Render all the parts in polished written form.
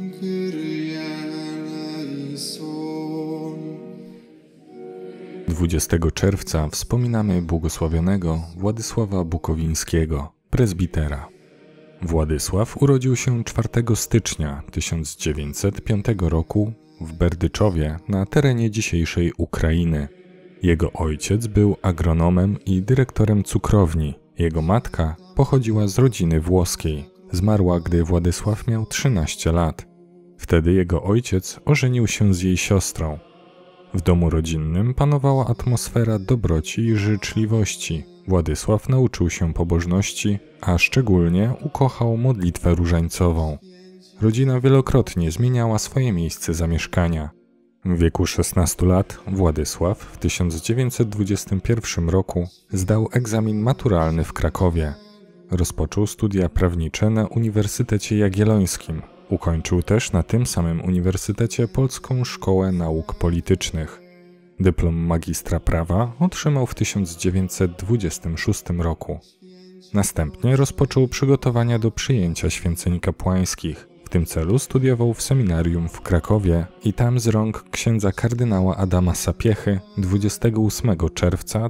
Dwudziestego czerwca wspominamy błogosławionego Władysława Bukowińskiego, prezbitera. Władysław urodził się 4 stycznia 1905 roku w Berdyczowie na terenie dzisiejszej Ukrainy. Jego ojciec był agronomem i dyrektorem cukrowni. Jego matka pochodziła z rodziny włoskiej. Zmarła, gdy Władysław miał 13 lat. Wtedy jego ojciec ożenił się z jej siostrą. W domu rodzinnym panowała atmosfera dobroci i życzliwości. Władysław nauczył się pobożności, a szczególnie ukochał modlitwę różańcową. Rodzina wielokrotnie zmieniała swoje miejsce zamieszkania. W wieku 16 lat Władysław w 1921 roku zdał egzamin maturalny w Krakowie. Rozpoczął studia prawnicze na Uniwersytecie Jagiellońskim. Ukończył też na tym samym uniwersytecie Polską Szkołę Nauk Politycznych. Dyplom magistra prawa otrzymał w 1926 roku. Następnie rozpoczął przygotowania do przyjęcia święceń kapłańskich. W tym celu studiował w seminarium w Krakowie i tam z rąk księdza kardynała Adama Sapiechy 28 czerwca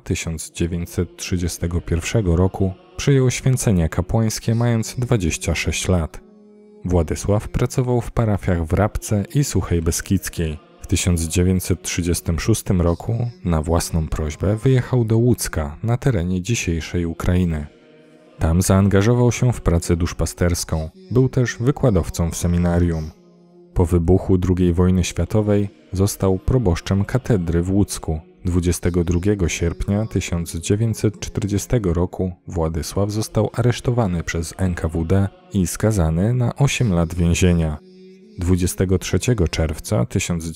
1931 roku przyjął święcenia kapłańskie mając 26 lat. Władysław pracował w parafiach w Rabce i Suchej Beskidzkiej. W 1936 roku na własną prośbę wyjechał do Łódzka na terenie dzisiejszej Ukrainy. Tam zaangażował się w pracę duszpasterską. Był też wykładowcą w seminarium. Po wybuchu II wojny światowej został proboszczem katedry w Łódzku. 22 sierpnia 1940 roku Władysław został aresztowany przez NKWD i skazany na 8 lat więzienia. 23 czerwca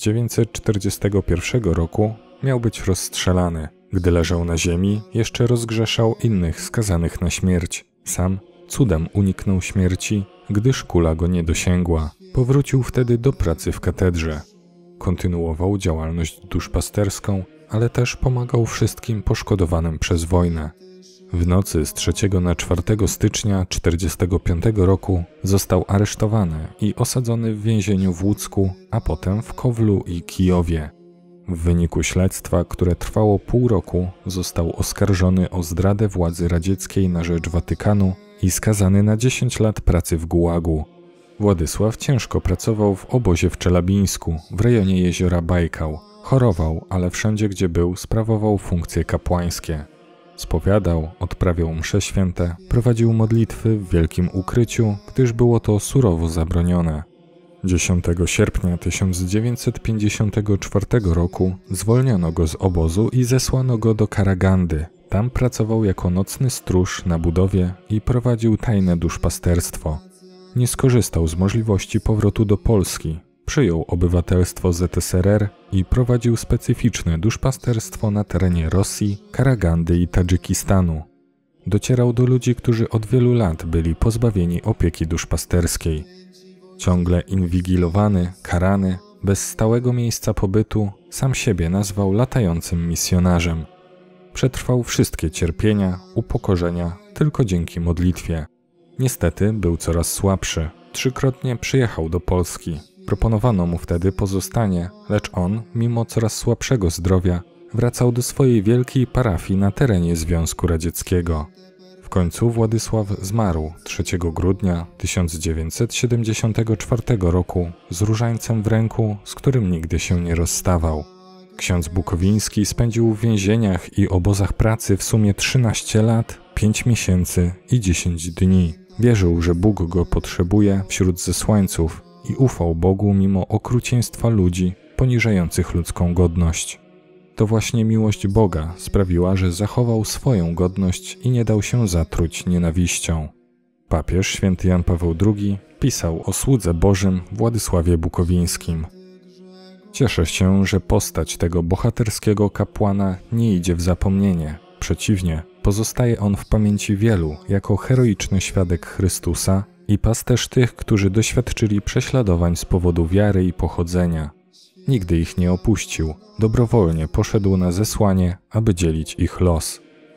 1941 roku miał być rozstrzelany. Gdy leżał na ziemi, jeszcze rozgrzeszał innych skazanych na śmierć. Sam cudem uniknął śmierci, gdyż kula go nie dosięgła. Powrócił wtedy do pracy w katedrze. Kontynuował działalność duszpasterską, ale też pomagał wszystkim poszkodowanym przez wojnę. W nocy z 3 na 4 stycznia 1945 roku został aresztowany i osadzony w więzieniu w Łódzku, a potem w Kowlu i Kijowie. W wyniku śledztwa, które trwało pół roku, został oskarżony o zdradę władzy radzieckiej na rzecz Watykanu i skazany na 10 lat pracy w Gułagu. Władysław ciężko pracował w obozie w Czelabińsku, w rejonie jeziora Bajkał. Chorował, ale wszędzie, gdzie był, sprawował funkcje kapłańskie. Spowiadał, odprawiał msze święte, prowadził modlitwy w wielkim ukryciu, gdyż było to surowo zabronione. 10 sierpnia 1954 roku zwolniono go z obozu i zesłano go do Karagandy. Tam pracował jako nocny stróż na budowie i prowadził tajne duszpasterstwo. Nie skorzystał z możliwości powrotu do Polski. Przyjął obywatelstwo ZSRR i prowadził specyficzne duszpasterstwo na terenie Rosji, Karagandy i Tadżykistanu. Docierał do ludzi, którzy od wielu lat byli pozbawieni opieki duszpasterskiej. Ciągle inwigilowany, karany, bez stałego miejsca pobytu, sam siebie nazwał latającym misjonarzem. Przetrwał wszystkie cierpienia, upokorzenia tylko dzięki modlitwie. Niestety był coraz słabszy. 3-krotnie przyjechał do Polski. Proponowano mu wtedy pozostanie, lecz on, mimo coraz słabszego zdrowia, wracał do swojej wielkiej parafii na terenie Związku Radzieckiego. W końcu Władysław zmarł 3 grudnia 1974 roku z różańcem w ręku, z którym nigdy się nie rozstawał. Ksiądz Bukowiński spędził w więzieniach i obozach pracy w sumie 13 lat, 5 miesięcy i 10 dni. Wierzył, że Bóg go potrzebuje wśród zesłańców i ufał Bogu mimo okrucieństwa ludzi poniżających ludzką godność. To właśnie miłość Boga sprawiła, że zachował swoją godność i nie dał się zatruć nienawiścią. Papież święty Jan Paweł II pisał o słudze Bożym Władysławie Bukowińskim. Cieszę się, że postać tego bohaterskiego kapłana nie idzie w zapomnienie. Przeciwnie, pozostaje on w pamięci wielu jako heroiczny świadek Chrystusa i pasterz tych, którzy doświadczyli prześladowań z powodu wiary i pochodzenia. Nigdy ich nie opuścił, dobrowolnie poszedł na zesłanie, aby dzielić ich los.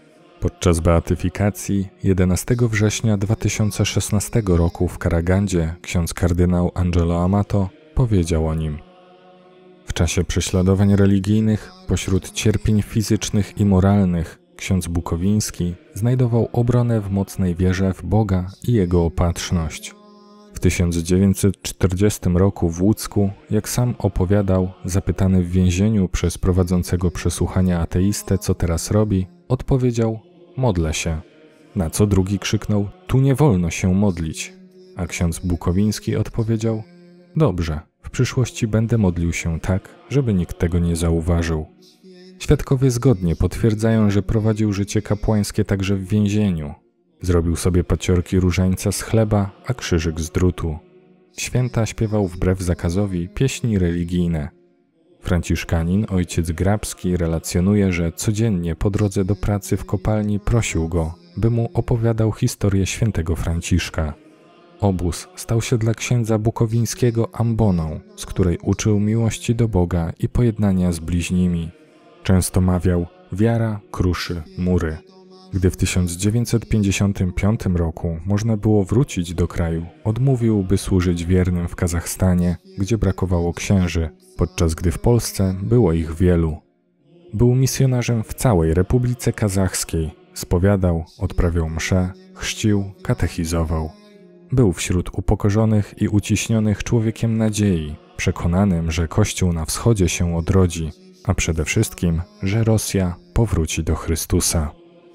Podczas beatyfikacji 11 września 2016 roku w Karagandzie ksiądz kardynał Angelo Amato powiedział o nim: w czasie prześladowań religijnych, pośród cierpień fizycznych i moralnych, ksiądz Bukowiński znajdował obronę w mocnej wierze w Boga i Jego opatrzność. W 1940 roku w Łódzku, jak sam opowiadał, zapytany w więzieniu przez prowadzącego przesłuchania ateistę, co teraz robi, odpowiedział: modlę się. Na co drugi krzyknął: tu nie wolno się modlić. A ksiądz Bukowiński odpowiedział: dobrze, w przyszłości będę modlił się tak, żeby nikt tego nie zauważył. Świadkowie zgodnie potwierdzają, że prowadził życie kapłańskie także w więzieniu. Zrobił sobie paciorki różańca z chleba, a krzyżyk z drutu. W święta śpiewał wbrew zakazowi pieśni religijne. Franciszkanin ojciec Grabski relacjonuje, że codziennie po drodze do pracy w kopalni prosił go, by mu opowiadał historię świętego Franciszka. Obóz stał się dla księdza Bukowińskiego amboną, z której uczył miłości do Boga i pojednania z bliźnimi. Często mawiał: wiara kruszy mury. Gdy w 1955 roku można było wrócić do kraju, odmówił, by służyć wiernym w Kazachstanie, gdzie brakowało księży, podczas gdy w Polsce było ich wielu. Był misjonarzem w całej Republice Kazachskiej, spowiadał, odprawiał msze, chrzcił, katechizował. Był wśród upokorzonych i uciśnionych człowiekiem nadziei, przekonanym, że Kościół na wschodzie się odrodzi, a przede wszystkim, że Rosja powróci do Chrystusa.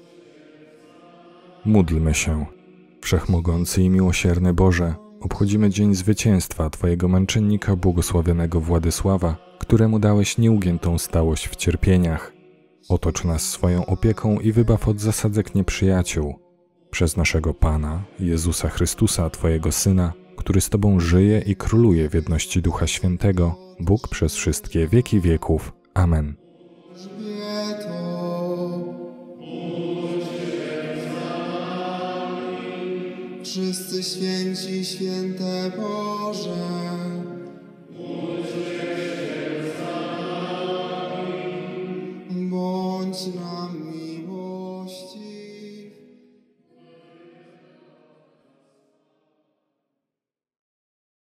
Módlmy się. Wszechmogący i miłosierny Boże, obchodzimy dzień zwycięstwa Twojego męczennika błogosławionego Władysława, któremu dałeś nieugiętą stałość w cierpieniach. Otocz nas swoją opieką i wybaw od zasadzek nieprzyjaciół. Przez naszego Pana, Jezusa Chrystusa, Twojego Syna, który z Tobą żyje i króluje w jedności Ducha Świętego, Bóg przez wszystkie wieki wieków. Amen. Wszyscy święci, święte Boże.